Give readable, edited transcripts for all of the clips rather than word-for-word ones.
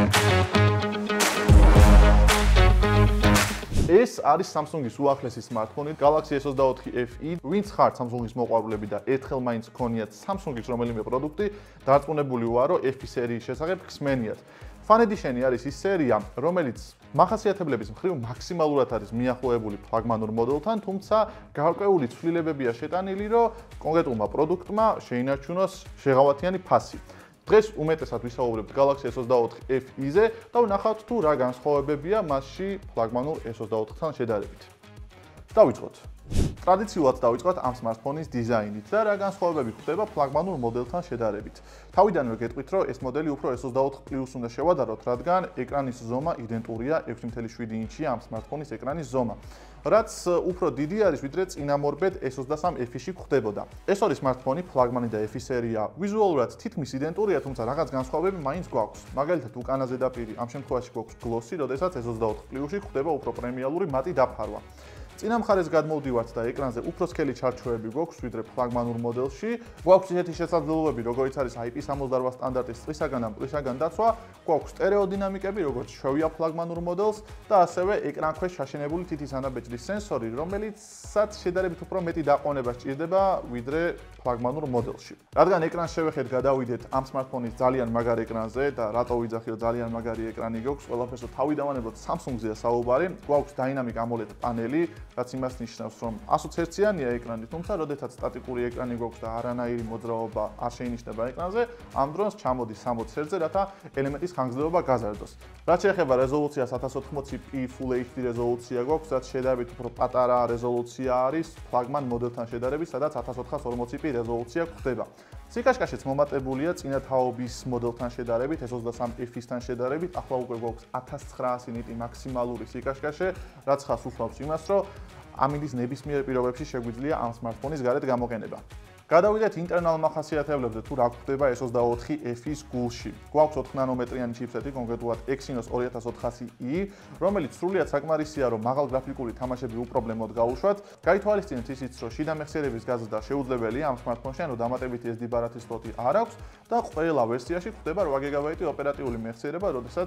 ეს არის Samsung-ის უახლესი smartphone, Galaxy S24 FE. Ვინც ხართ Samsung-ის მოყვარულები და ერთხელ მაინც გქონიათ Samsung-ის რომელიმე პროდუქტი, დარწმუნებული ვარო, რომ FE სერიის შესახებ გსმენიათ. Fan Edition არის ის სერია, რომელიც მახასიათებლების მხრივ მაქსიმალურად არის მიახლოებული ფლაგმანურ მოდელთან, თუმცა გარკვეული ცვლილებებია შეტანილი, რომ კონკრეტულმა პროდუქტმა შეინარჩუნოს შეღავათიანი ფასი. დღეს უმეტესად ვისაუბრებთ Galaxy S24 FE-ზე და ვნახავთ თუ რა განსხვავებებია მასში ფლაგმანურ S24-თან შედარებით. დავიწყოთ. ტრადიციულად დავიწყოთ ამ smartphone-ის დიზაინით და რა განსხვავებები ხდება ფლაგმანურ მოდელთან შედარებით. თავიდანვე გეტყვით, რომ ეს მოდელი უფრო S24 Plus უნდა შევადაროთ, რადგან ეკრანის ზომა იდენტურია 6.7 ინჩია ამ smartphone-ის ეკრანის ზომა. რაც უფრო დიდი არის, ვიდრე წინამორბედ S23 FE-ში ხდებოდა. ეს ორი smartphone, ფლაგმანი და FE სერია, ვიზუალურად თითქმის იდენტურია, თუმცა რაღაც განსხვავებები მაინც გვაქვს. მაგალითად, უკანა ზედაპირი ამ შემთხვევაში გვაქვს glossy, როდესაც S24 Plus-ში ხდება უფრო პრემიალური მატი დაფარვა. წინა მხარეს გადმოვდივართ და ეკრანზე უფრო სქელი ჩარჩოები გვაქვს, ვიდრე ფლაგმანურ მოდელში. გვაქვს ისეთი შესაძლებლობები, როგორიც არის IP68 სტანდარტის წრისაგან ან პლისაგან დაცვა, გვაქვს სტერეოდინამიკები, როგორც შევია ფლაგმანურ მოდელს და ასევე ეკრანქვეშ შაშენებული თითის ანაბეჭდის სენსორი, რომელიცაც შედარებით უფრო მეტი დაყოვნება სჭირდება, ვიდრე ფლაგმანურ მოდელში. რადგან ეკრანს შევეხეთ, გადავიდეთ ამ smartphone-ის ძალიან მაგარ ეკრანზე და რატო ვიძახი, რომ ძალიან მაგარი ეკრანი გვაქვს, ყველაფერს თავიდანვე Samsung-ზეა საუბარი. გვაქვს Dynamic AMOLED პანელი, რაც იმას ნიშნავს, რომ 120 Hz ეკრანი, თუმცა როდესაც სტატიკური ეკრანი გვაქვს და არანაირი მოძრაობა არ შეინიშნება ეკრანზე, ამ დროს ჩამოდის 60 Hz-ზე, რათა ელემენტის ხანგრძლივობა გაზარდოს. რაც შეეხება რეზოლუციას, 1080p Full HD რეზოლუცია გვაქვს, რაც შედარებით უფრო პატარა რეზოლუცია არის ფლაგმან მოდელთან შედარებით, სადაც 1440p რეზოლუცია გვხდება. სიკაშკაშეც მომატებულია წინა თაობის მოდელთან შედარებით, S23 FE-სთან შედარებით, ახლა უკვე გვაქვს 1900 ნიტი მაქსიმალური სიკაშკაშე, რაც ხას უსვამს იმას, რომ ამინდის ნებისმიერ პირობებში შეგვიძლია ამ smartphone-ის გარეთ გამოყენება. გადავიდეთ ინტერნალ მახასიათებლებზე, თუ რა გვხდება S24 FE-ის გულში. გვაქვს 4 ნანომეტრიანი ჩიპსეტი, კონკრეტულად Exynos 2400i, რომელიც სრულიად საკმარისია, რომ მაღალ გრაფიკული თამაშები უპრობლემოდ გაუშვათ. გაითვალისწინეთ ისიც, რომ შიდა მეხსიერების გაზრდა შეუძლებელია ამ smartphone-ში, ანუ დამატებითი SD ბარათის სლოტი არ აქვს და ყველა ვერსიაში გვხდება 8 GB ოპერატიული მეხსიერება, როდესაც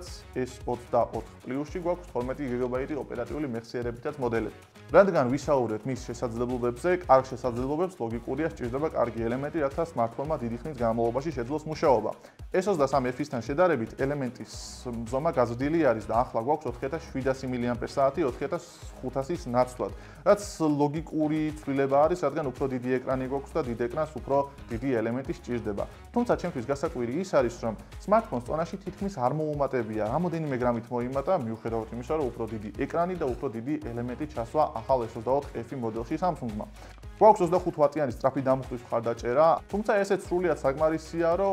S24 Plus-ში გვაქვს 12 GB ოპერატიული მეხსიერებითაც მოდელები. რადგან ვისაუბრეთ მის შესაძლებლობებზე, კარგ შესაძლებლობებს ლოგიკურია სჭირდება კარგი ელემენტი, რათა smartphone-მა დიდი ხნის განმავლობაში შეძლოს მუშაობა. S23 FE-სთან შედარებით ელემენტის ზომა გაზრდილი არის და ახლა გვაქვს 4700 mAh, 4500-ის ნაცვლად. რაც ლოგიკური ცვლილება არის, რადგან უფრო დიდი ეკრანი გვაქვს და დიდ ეკრანს უფრო დიდი ელემენტი სჭირდება. თუმცა ჩემთვის გასაკვირი ის არის, რომ smartphone-ს ტონაში თითქმის არ მოუმატებია, რამოდენიმე გრამით მოიმატა, მიუხედავად იმისა, რომ უფრო დიდი ეკრანი და უფრო დიდი ელემენტი ჩასვა ახალ S24 FE მოდელში Samsung-მა. გვაქვს 25 ვატიანი სწრაფი დამუხტვის მხარდაჭერა, თუმცა ესეც სრულიად საკმარისია, რომ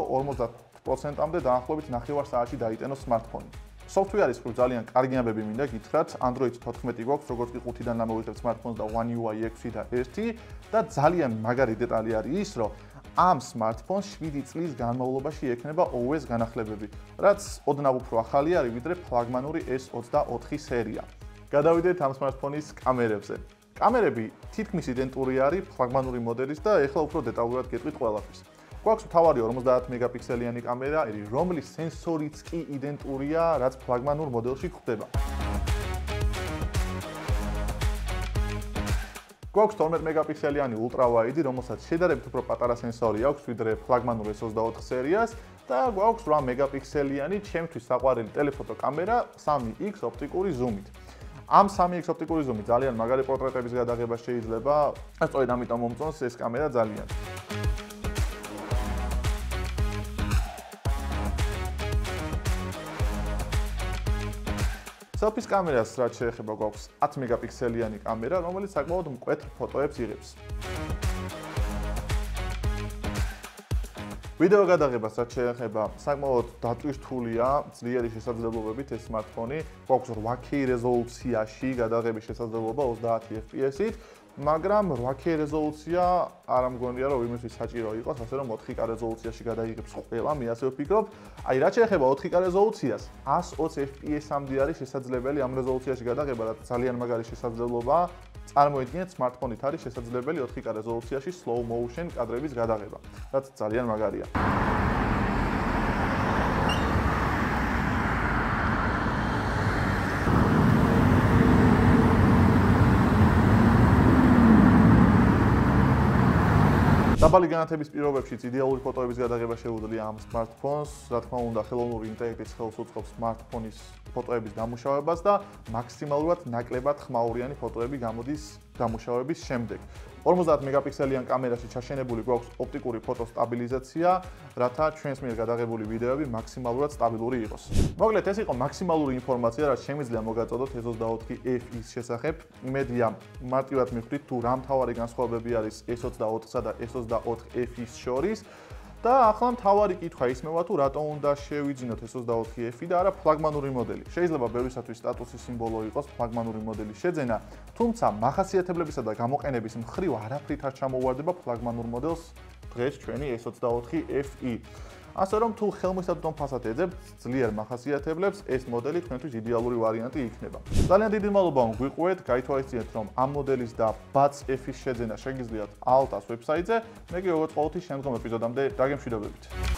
50%-მდე დაახლოებით 9 საათში დაიტენოს smartphone. Software-ის მხრივ ძალიან კარგი ამბები მინდა გითხრათ, Android 14 გვაქვს, როგორც კი 5-დან ამოვიღებთ smartphone-ს და One UI 6 და 1 და ძალიან მაგარი დეტალი არის ის, რომ ამ smartphone-ს 7 წლის განმავლობაში ექნება OS განახლებები, რაც ოდნავ უფრო ახალი არის, ვიდრე ფლაგმანური S24 სერია. გადავიდეთ ამ smartphone-ის კამერებზე. კამერები თითქმის იდენტური არის ფლაგმანური მოდელის და ეხლა უფრო დეტალურად გეტყვით ყველაფერს. გვაქვს მთავარი 50 მეგაპიქსელიანი კამერა, რომლის სენსორიც კი იდენტურია, რაც ფლაგმანურ მოდელში ხდება. გვაქვს 12 მეგაპიქსელიანი ultra-wide, რომელსაც შედარებით უფრო პატარა სენსორი აქვს, ვიდრე ფლაგმანურ S24 სერიას და გვაქვს 8 მეგაპიქსელიანი ჩემთვის საყვარელი ტელეფოტო კამერა 3x ოპტიკური ზუმით. ამ 3x ოპტიკური ზუმით ძალიან მაგარი პორტრეტების გადაღება შეიძლება, სწორედ ამიტომ მომწონს ეს კამერა ძალიან. Selfies კამერას რაც შეეხება გვაქვს 10 მეგაპიქსელიანი კამერა, რომელიც საკმაოდ მკვეთრ ფოტოებს იღებს. ვიდეო გადაღებას რაც შეეხება, საკმაოდ დატვირთულია ძლიერი შესაძლებლობებით ეს smartphone-ი. გვაქვს 8K რეზოლუციაში გადაღების შესაძლებლობა 30 FPS-ით, მაგრამ 8K რეზოლუცია არ ამგონია რომ იმისთვის საჭირო იყოს, ასე რომ 4K რეზოლუციაში გადაიღებს ყველა, მე ასე ვფიქრობ. აი რაც შეეხება 4K რეზოლუციას, 120 FPS-მდე არის შესაძლებელი ამ რეზოლუციაში გადაღება, რაც ძალიან მაგარი შესაძლებლობაა. წარმოიდგინეთ, smartphone-ით არის შესაძლებელი 4K რეზოლუციაში slow motion კადრების გადაღება, რაც ძალიან მაგარია. დაბალი განათების პირობებშიც იდეალური ფოტოების გადაღება შეუძლია ამ smartphones, რა თქმა უნდა, ხელოვნური ინტელექტის ხელს უწყობს smartphone-ის ფოტოების დამუშავებას და მაქსიმალურად ნაკლებად ხმაურიანი ფოტოები გამოდის დამუშავების შემდეგ. 50 მეგაპიქსელიან კამერაში ჩაშენებული გვაქვს ოპტიკური ფოტოსტაბილიზაცია, რათა ჩვენს მიერ გადაღებული ვიდეოები მაქსიმალურად სტაბილური იყოს. მოკლედ, ეს იყო მაქსიმალური ინფორმაცია, რაც შემიძლია მოგაწოდოთ S24F-ის შესახებ. იმედია, მარტივად მივხვდით თუ რა მთავარი განსხვავებები არის S24-სა და S24F-ის შორის. და ახლა მთავარი კითხვა ისმევა თუ რატო უნდა შევიძინოთ S24F და არა ფლაგმანური მოდელი. შეიძლება ბევრისათვის სტატუსის სიმბოლო იყოს ფლაგმანური მოდელის შეძენა, თუმცა მახასიათებლებისა და გამოყენების მხრივ არაფრით არ ჩამოუვარდება ფლაგმანურ მოდელს დღეს ჩვენი S24F-ი. ასე რომ თუ ხელმისაწვდომ ფასად ეძებთ ძლიერ მახასიათებლებს, ეს მოდელი თქვენთვის იდეალური ვარიანტი იქნება. ძალიან დიდი მადლობა გვიყვეთ, გაითვალისწინეთ რომ ამ მოდელის და Buds F-ის შეძენა შეგიძლიათ Altas ვებსაიტზე. მე კი როგორც ყოველთვის შემდგომ ეპიზოდამდე დაგემშვიდობებით.